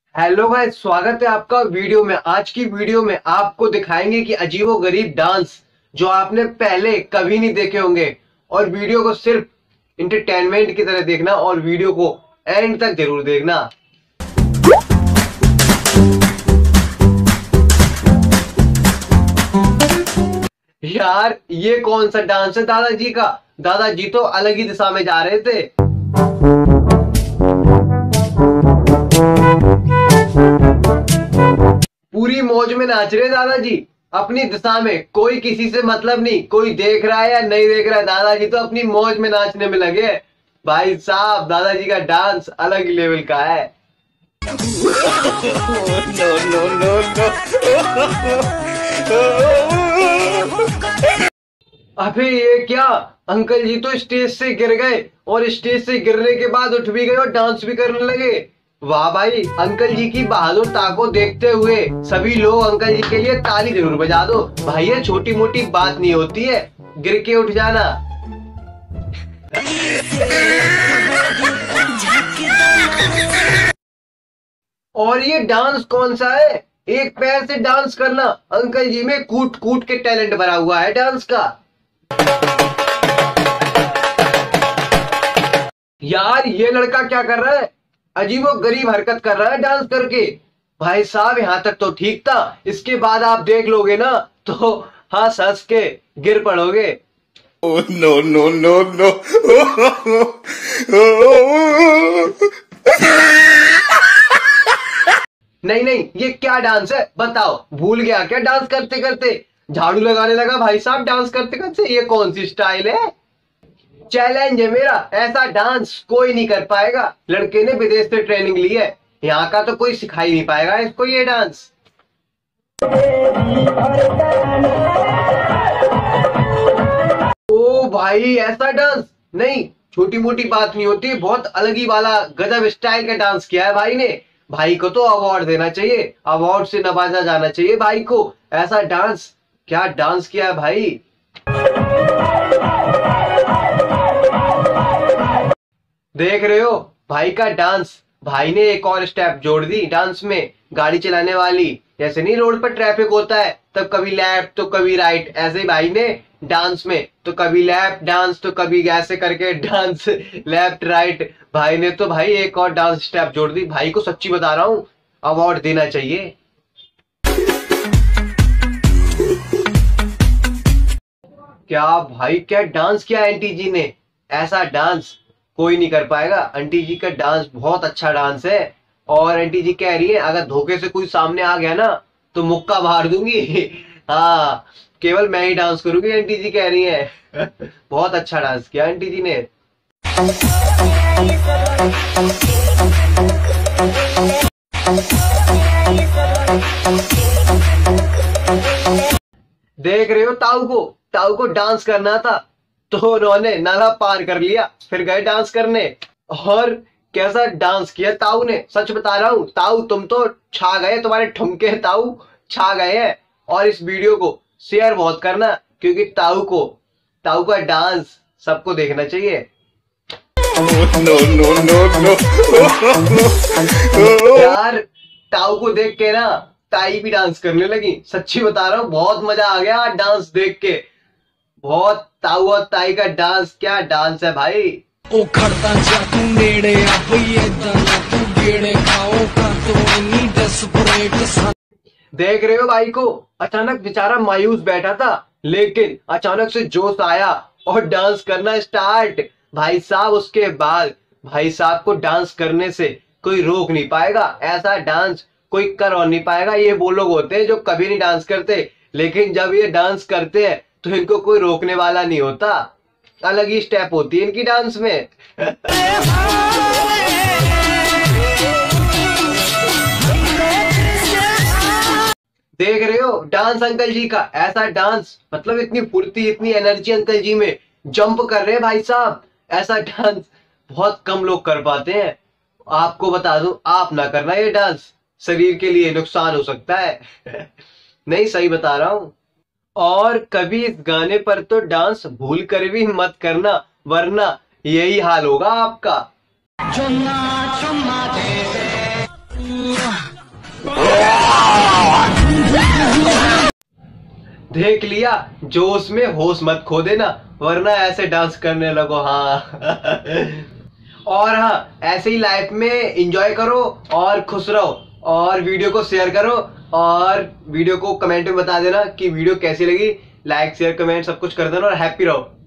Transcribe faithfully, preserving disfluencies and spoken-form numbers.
Hello भाई, स्वागत है आपका वीडियो में। आज की वीडियो में आपको दिखाएंगे कि अजीबोगरीब डांस जो आपने पहले कभी नहीं देखे होंगे। और वीडियो को सिर्फ इंटरटेनमेंट की तरह देखना और वीडियो को एंड तक जरूर देखना। यार ये कौन सा डांस है दादाजी का? दादाजी तो अलग ही दिशा में जा रहे थे। पूरी मौज में नाच रहे दादाजी अपनी दिशा में। कोई किसी से मतलब नहीं, कोई देख रहा है या नहीं देख रहा है, दादाजी तो अपनी मौज में नाचने में लगे। भाई साहब, दादाजी का डांस अलग ही लेवल का है। No no no no. अबे ये क्या, अंकल जी तो स्टेज से गिर गए और स्टेज से गिरने के बाद उठ भी गए और डांस भी करने लगे। वाह भाई, अंकल जी की बहादुरता को देखते हुए सभी लोग अंकल जी के लिए ताली जरूर बजा दो। भाई ये छोटी मोटी बात नहीं होती है गिर के उठ जाना। और ये डांस कौन सा है? एक पैर से डांस करना। अंकल जी में कूट कूट के टैलेंट भरा हुआ है डांस का। यार ये लड़का क्या कर रहा है? अजीबो गरीब हरकत कर रहा है डांस करके। भाई साहब यहां तक तो ठीक था, इसके बाद आप देख लोगे ना तो हंस हंस के गिर पड़ोगे। Oh no no no no. नहीं नहीं, ये क्या डांस है बताओ? भूल गया क्या डांस करते करते? झाड़ू लगाने लगा भाई साहब डांस करते करते। ये कौन सी स्टाइल है? चैलेंज है मेरा, ऐसा डांस कोई नहीं कर पाएगा। लड़के ने विदेश से ट्रेनिंग ली है, यहाँ का तो कोई सिखा ही नहीं पाएगा इसको ये डांस। ओ भाई, ऐसा डांस नहीं, छोटी मोटी बात नहीं होती, बहुत अलग ही वाला गजब स्टाइल का डांस किया है भाई ने। भाई को तो अवार्ड देना चाहिए, अवार्ड से नवाजा जाना चाहिए भाई को। ऐसा डांस, क्या डांस किया है भाई। देख रहे हो भाई का डांस? भाई ने एक और स्टेप जोड़ दी डांस में, गाड़ी चलाने वाली। जैसे नहीं रोड पर ट्रैफिक होता है तब कभी लेफ्ट तो कभी राइट, ऐसे भाई ने डांस में तो कभी लेफ्ट डांस तो कभी ऐसे करके डांस लेफ्ट राइट। भाई ने तो भाई एक और डांस स्टेप जोड़ दी। भाई को सच्ची बता रहा हूं, अवार्ड देना चाहिए। क्या भाई, क्या डांस किया आंटी जी ने। ऐसा डांस कोई नहीं कर पाएगा। आंटी जी का डांस बहुत अच्छा डांस है। और आंटी जी कह रही है अगर धोखे से कोई सामने आ गया ना तो मुक्का मार दूंगी। हाँ, केवल मैं ही डांस करूंगी, आंटी जी कह रही है। बहुत अच्छा डांस किया आंटी जी ने। देख रहे हो ताऊ को? ताऊ को डांस करना था तो उन्होंने नाला पार कर लिया, फिर गए डांस करने। और कैसा डांस किया ताऊ ने, सच बता रहा हूं ताऊ तुम तो छा गए, तुम्हारे ठुमके ताऊ छा गए हैं। और इस वीडियो को शेयर बहुत करना क्योंकि ताऊ को ताऊ का डांस सबको देखना चाहिए। No no no no. यार ताऊ को देख के ना ताई भी डांस करने लगी। सच्ची बता रहा हूँ, बहुत मजा आ गया डांस देख के। बहुत, ताऊ और ताई का डांस, क्या डांस है भाई। ओ खड़ता जा तू नेड़े आ भई ऐदा ना तू गेड़े खाओ का तो इन्नी डेस्परेट। देख रहे हो भाई को? अचानक बेचारा मायूस बैठा था लेकिन अचानक से जोश आया और डांस करना स्टार्ट। भाई साहब उसके बाद भाई साहब को डांस करने से कोई रोक नहीं पाएगा। ऐसा डांस कोई कर और नहीं पाएगा। ये वो लोग होते हैं जो कभी नहीं डांस करते, लेकिन जब ये डांस करते हैं तो इनको कोई रोकने वाला नहीं होता। अलग ही स्टेप होती है इनकी डांस में। देख रहे हो डांस अंकल जी का? ऐसा डांस, मतलब इतनी फुर्ती, इतनी एनर्जी अंकल जी में, जंप कर रहे हैं भाई साहब। ऐसा डांस बहुत कम लोग कर पाते हैं। आपको बता दूं, आप ना करना ये डांस, शरीर के लिए नुकसान हो सकता है। नहीं, सही बता रहा हूं। और कभी इस गाने पर तो डांस भूल कर भी मत करना, वरना यही हाल होगा आपका। देख लिया जोश में होश मत खो देना, वरना ऐसे डांस करने लगो। हाँ और हाँ, ऐसे ही लाइफ में एंजॉय करो और खुश रहो, और वीडियो को शेयर करो, और वीडियो को कमेंट में बता देना कि वीडियो कैसी लगी। लाइक शेयर कमेंट सब कुछ कर देना, और हैप्पी रहो।